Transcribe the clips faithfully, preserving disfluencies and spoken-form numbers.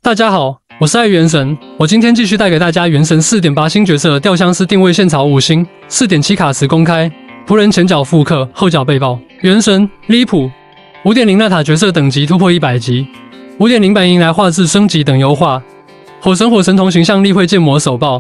大家好，我是爱元神，我今天继续带给大家元神 四点八 新角色吊相思定位现槽五星 四点七 卡池公开，仆人前脚复刻，后脚被爆。元神离谱 五点零 纳塔角色等级突破一百级 ，五点零 版迎来画质升级等优化，火神火神童形象力会建模首爆。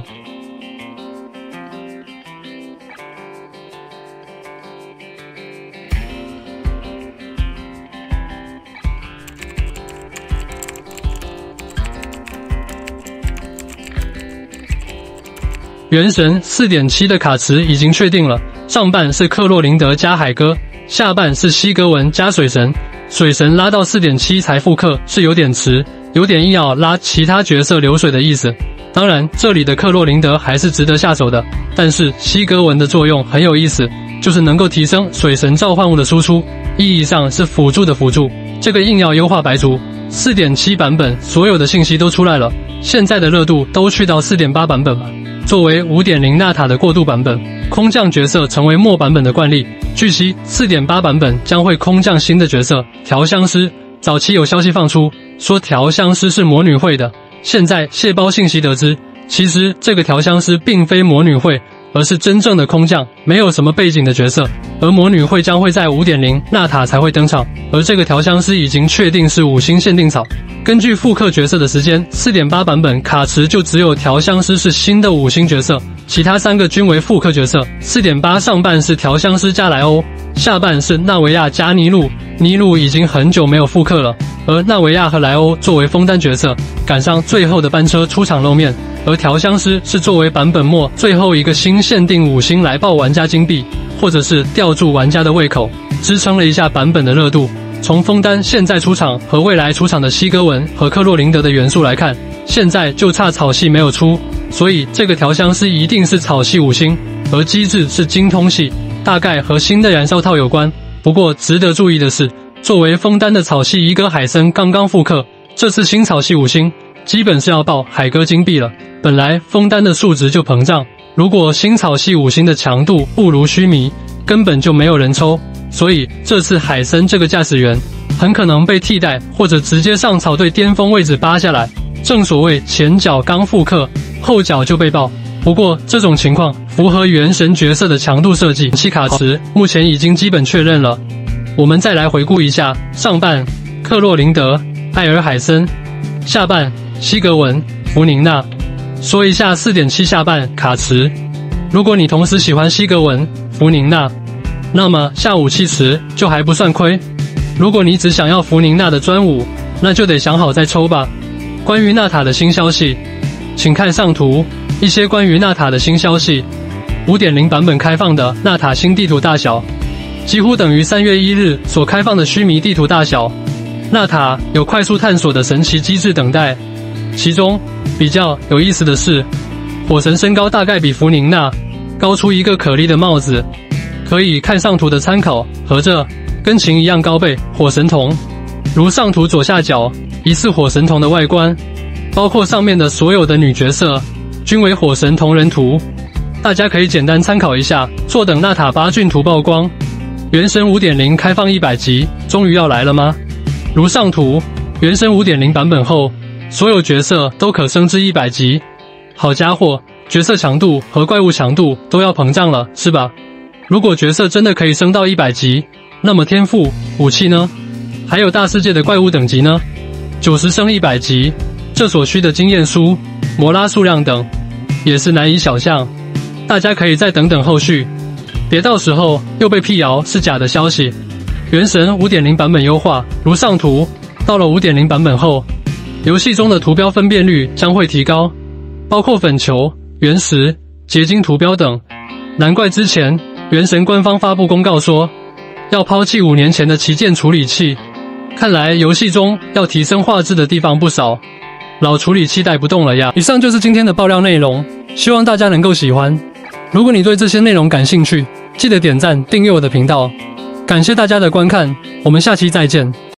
原神 四点七 的卡池已经确定了，上半是克洛琳德加海哥，下半是西格文加水神。水神拉到 四点七 才复刻是有点迟，有点硬要拉其他角色流水的意思。当然，这里的克洛琳德还是值得下手的，但是西格文的作用很有意思，就是能够提升水神召唤物的输出，意义上是辅助的辅助，这个硬要优化白除。四点七 版本所有的信息都出来了，现在的热度都去到 四点八 版本了。作为 五点零 纳塔的过渡版本，空降角色成为末版本的惯例。据悉 ，四点八 版本将会空降新的角色调香师。早期有消息放出说调香师是魔女会的，现在泄包信息得知，其实这个调香师并非魔女会，而是真正的空降，没有什么背景的角色。而魔女会将会在 五点零 纳塔才会登场，而这个调香师已经确定是五星限定草。根据复刻角色的时间 ，四点八 版本卡池就只有调香师是新的五星角色，其他三个均为复刻角色。四点八 上半是调香师加莱欧，下半是纳维亚加尼路。尼路已经很久没有复刻了，而纳维亚和莱欧作为枫丹角色，赶上最后的班车出场露面。而调香师是作为版本末最后一个新限定五星来爆玩家金币，或者是吊住玩家的胃口，支撑了一下版本的热度。从枫丹现在出场和未来出场的西格文和克洛琳德的元素来看，现在就差草系没有出，所以这个调香师一定是草系五星，而机制是精通系，大概和新的燃烧套有关。不过值得注意的是，作为枫丹的草系伊戈海森刚刚复刻，这次新草系五星基本是要爆海哥金币了。本来枫丹的数值就膨胀，如果新草系五星的强度不如须弥，根本就没有人抽，所以这次海森这个驾驶员很可能被替代，或者直接上草队巅峰位置扒下来。正所谓前脚刚复刻，后脚就被爆。不过这种情况符合原神角色的强度设计，七卡池目前已经基本确认了。我们再来回顾一下上半克洛琳德、艾尔海森，下半西格文、弗宁娜。说一下 四点七 下半卡池，如果你同时喜欢西格文、弗宁娜，那么下武器池就还不算亏。如果你只想要弗宁娜的专武，那就得想好再抽吧。关于纳塔的新消息，请看上图。一些关于纳塔的新消息 ，五点零 版本开放的纳塔新地图大小，几乎等于三月一日所开放的须弥地图大小。纳塔有快速探索的神奇机制等待，其中比较有意思的是，火神身高大概比弗宁娜高出一个可莉的帽子，可以看上图的参考，和这跟琴一样高倍火神童，如上图左下角疑似火神童的外观，包括上面的所有的女角色均为火神同人图，大家可以简单参考一下。坐等纳塔八骏图曝光，原神 五点零 开放一百级终于要来了吗？如上图，原神 五点零 版本后，所有角色都可升至一百级。好家伙，角色强度和怪物强度都要膨胀了，是吧？如果角色真的可以升到一百级，那么天赋、武器呢？还有大世界的怪物等级呢？九十升一百级，这所需的经验书、摩拉数量等也是难以想象。大家可以再等等后续，别到时候又被辟谣是假的消息。原神 五点零 版本优化，如上图，到了 五点零 版本后，游戏中的图标分辨率将会提高，包括粉球、原石、结晶图标等。难怪之前原神官方发布公告说要抛弃五年前的旗舰处理器，看来游戏中要提升画质的地方不少，老处理器带不动了呀。以上就是今天的爆料内容，希望大家能够喜欢。如果你对这些内容感兴趣，记得点赞订阅我的频道。感谢大家的观看，我们下期再见。